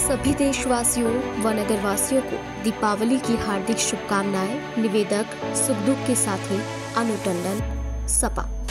सभी देशवासियों व नगरवासियों को दीपावली की हार्दिक शुभकामनाएं। निवेदक सुखदुख के साथी अनु टंडन, सपा।